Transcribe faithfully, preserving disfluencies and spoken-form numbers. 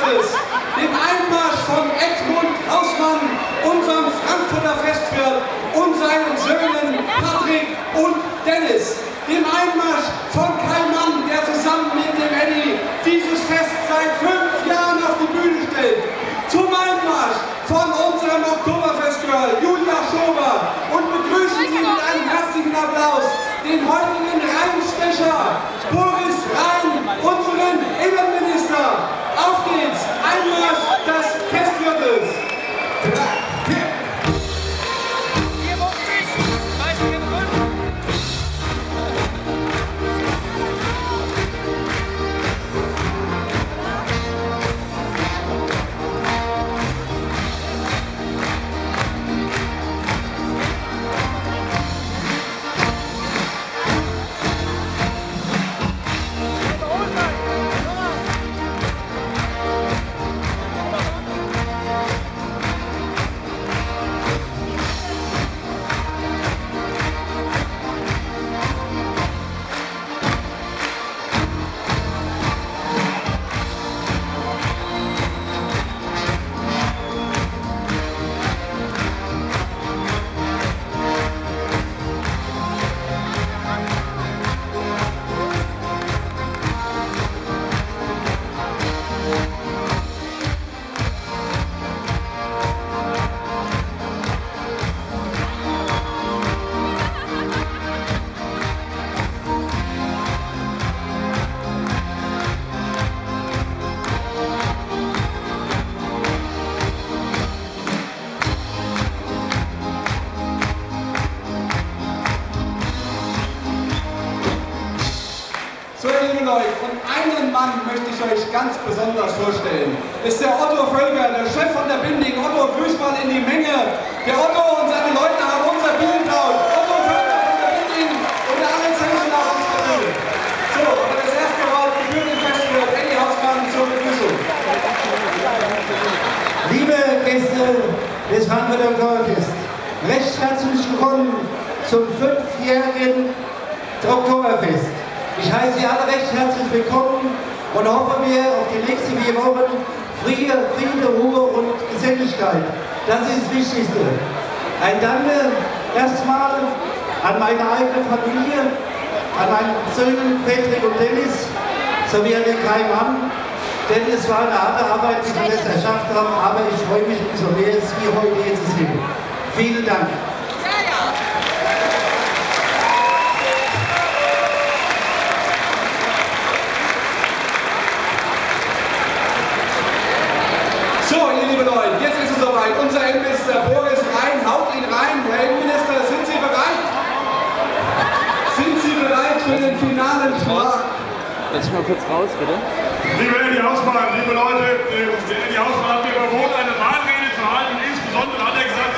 Festes, dem Einmarsch von Edmund Hausmann, unserem Frankfurter Festwirt, und seinen Söhnen Patrick und Dennis. Dem Einmarsch von Kai Mann, der zusammen mit dem Eddie dieses Fest seit fünf Jahren auf die Bühne stellt. Zum Einmarsch von unserem Oktoberfest-Girl Julia Schober und begrüßen Sie mit einem herzlichen Applaus den heutigen Rheinstecher Boris Rhein, unseren Innenminister. Auf geht's, Einmarsch des Festviertels. Und einen Mann möchte ich euch ganz besonders vorstellen. Das ist der Otto Völker, der Chef von der Binding. Otto, grüß mal in die Menge. Der Otto und seine Leute haben unser Bembeltown. Otto Völker von der Binding und der Alex Henschel auf unserer Bühne. So, aber das erste Wort gebührt dem Festival. Eddie Hausmann zur Begrüßung. Liebe Gäste des Frankfurter Oktoberfest, recht herzlich willkommen zum fünfjährigen Oktoberfest. Ich heiße Sie alle recht herzlich willkommen und hoffe mir auf die nächsten vier Wochen Friede, Friede, Ruhe und Geselligkeit. Das ist das Wichtigste. Ein Danke erstmal an meine eigene Familie, an meine Söhne Patrick und Dennis, sowie an den Kai Mann, denn es war eine harte Arbeit, die wir das erschafft haben, aber ich freue mich umso mehr, es wie heute hier zu sehen. Vielen Dank. So, ihr liebe Leute, jetzt ist es soweit. Unser Innenminister Boris Rhein haut ihn rein. Herr Innenminister, sind Sie bereit? Sind Sie bereit für den finalen Schlag? Lass ich mal kurz raus, bitte. Liebe Eddie Hausmann, liebe Leute, der Eddie Hausmann hat mir überboten, eine Wahlrede zu halten. Insbesondere hat er gesagt,